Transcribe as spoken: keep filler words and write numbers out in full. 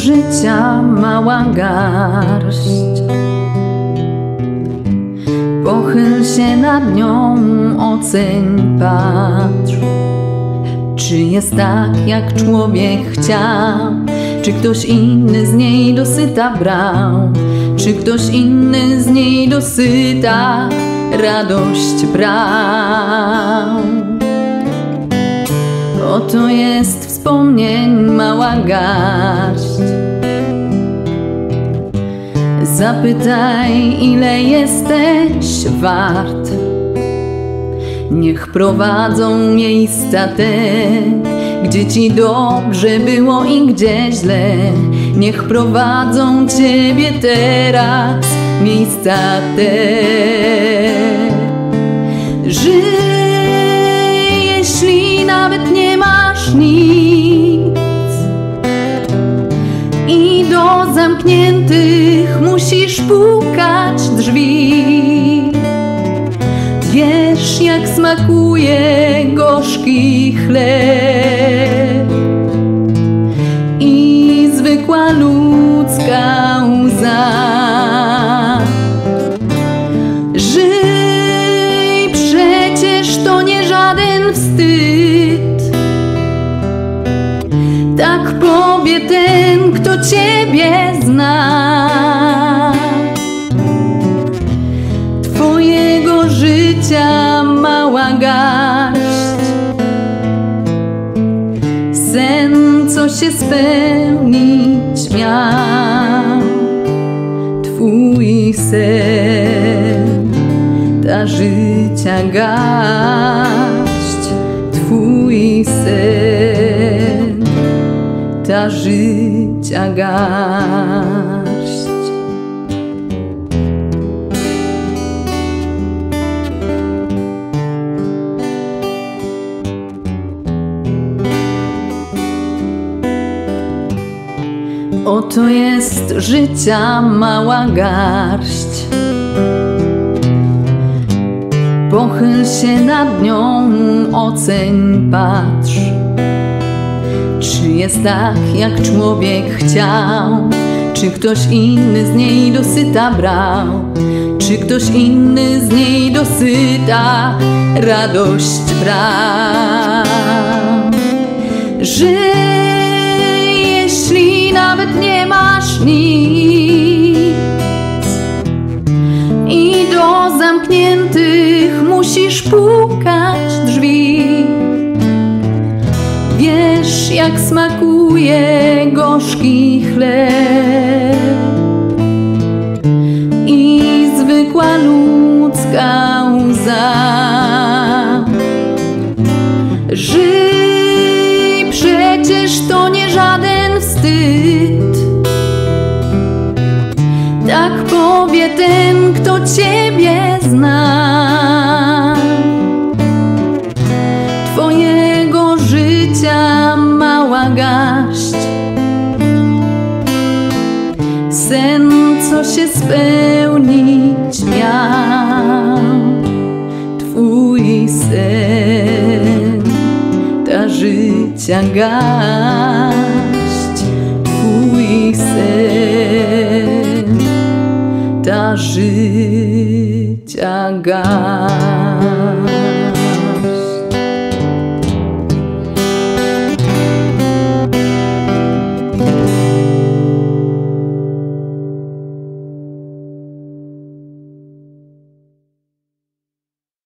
życia mała garść. Pochyl się nad nią, oceń, patrz. Czy jest tak, jak człowiek chciał? Czy ktoś inny z niej dosyta brał? Czy ktoś inny z niej dosyta radość brał? Oto jest wspomnień mała garść. Zapytaj, ile jesteś wart. Niech prowadzą miejsca te, gdzie ci dobrze było i gdzie źle. Niech prowadzą ciebie teraz miejsca te. Żyj, jeśli nawet nie masz nic i do zamkniętych musisz pukać drzwi. Wiesz, jak smakuje gorzki chleb i zwykła ludzka łza. Żyj, przecież to nie żaden wstyd. Tak powie ten, kto ciebie zna. Twojego życia mała garść. Sen, co się spełnić miał. Twój sen, ta życia garść. Twój sen, ta życia garść. Oto jest życia mała garść. Pochyl się nad nią, oceń, patrz. Czy jest tak, jak człowiek chciał? Czy ktoś inny z niej dosyta brał? Czy ktoś inny z niej dosyta radość brał? Żyj, jeśli nawet nie masz nic i do zamkniętych musisz pukać drzwi. Wiesz, jak smakuje gorzki chleb i zwykła ludzka łza. Żyj, przecież to nie żaden wstyd. Tak powie ten, kto ciebie zna. Twojego życia mała garść. Sen, co się spełnić miał. Twój sen, ta życia garść. Twój sen, ta życia garść.